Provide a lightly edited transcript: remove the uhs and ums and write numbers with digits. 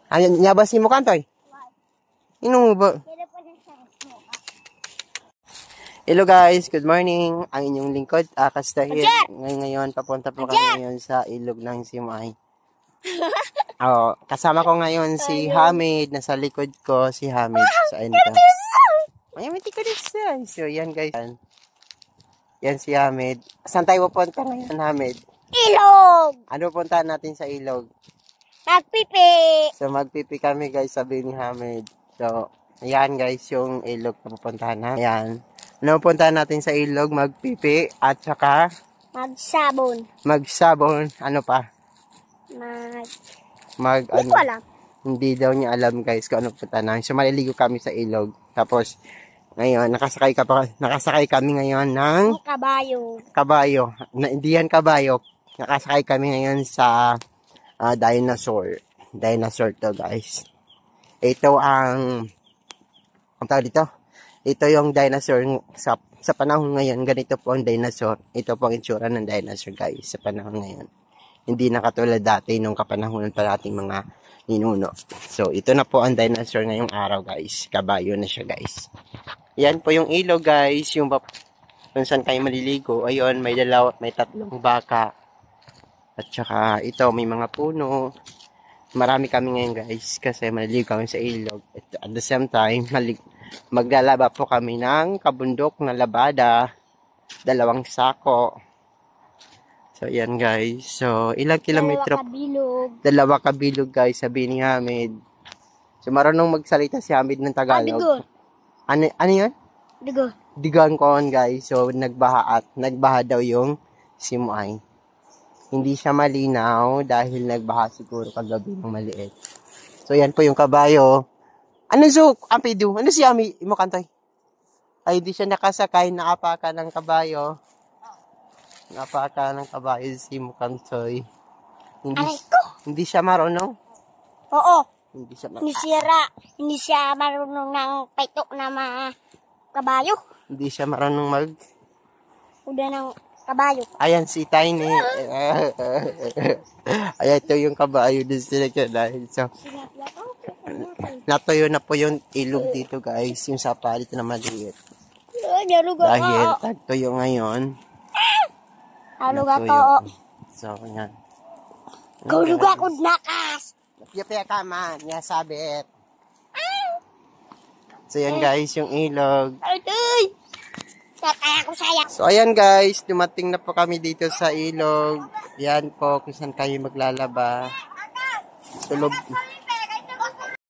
Ayan, nyabasin mo kantoy. Inong ba? Hello guys, good morning. Ang inyong lingkod, Kastahil. Ngayon, papunta po kami ngayon sa ilog ng Simay. Kasama ko ngayon si Hamid. Nasa likod ko si Hamid. Saan ka? Mayamiti ko din siya. So, yan guys. Yan si Hamid. Saan tayo pupunta ngayon, Hamid? Ilog! Ano puntahan natin sa ilog? Magpipi! So, magpipi kami guys, sabi ni Hamid. So, ayan guys, yung ilog na pupuntahan na. Ayan. Ano puntahan natin sa ilog? Magpipi at saka magsabon. Magsabon. Ano pa? Hindi ko alam. Hindi daw niya alam guys kung ano puntahan namin. So, maliligo kami sa ilog. Tapos, ngayon, nakasakay kami ngayon ng kabayo. Hindi yan kabayo. Nakasakay kami ngayon sa dinosaur. Dinosaur to guys. Ito ang tawag dito? Ito yung dinosaur sa panahon ngayon. Ganito po ang dinosaur. Ito po ang itsura ng dinosaur guys sa panahon ngayon. Hindi na katulad dati nung kapanahonan pa nating mga ninuno. So, ito na po ang dinosaur ngayong araw guys. Kabayo na siya guys. Yan po yung ilog guys. Yung kung saan kayo maliligo. Ayun, may tatlong baka. At saka ito, may mga puno. Marami kami ngayon guys. Kasi maliligo kami sa ilog. At the same time, maglalaba po kami ng kabundok na labada. 2 sako. So, yan guys. So, ilang kilometro? 2 kabilog guys, sabi ni Hamid. So, marunong magsalita si Hamid ng Tagalog. Ano yan? Digo. Digang koon guys. So, nagbaha daw yung Simay. Hindi siya malinaw dahil nagbaha siguro kagabi ng maliit. So, yan po yung kabayo. Ano ampidu? Ano si Ami? Imo kantoy? Ay, hindi siya nakasakay, naapaka ng kabayo. Napaka ng kabayo si Mukantoy. Hindi siya marunong? Oo. Hindi siya marunong ng paitok na mga kabayo. Hindi siya marunong Uda ng kabayo. Ayan si Tiny. Ayan, ito yung kabayo din sila dahil so natuyo na po yung ilog dito guys. Yung sapa dito na maliit. Dahil tagtuyo ngayon. So, yan. Kauluga ko nakas. Yapya ka man. Yan sabit. So, yan guys, yung ilog. So, ayan guys, dumating na po kami dito sa ilog. Yan po, kung saan kayo maglalaba.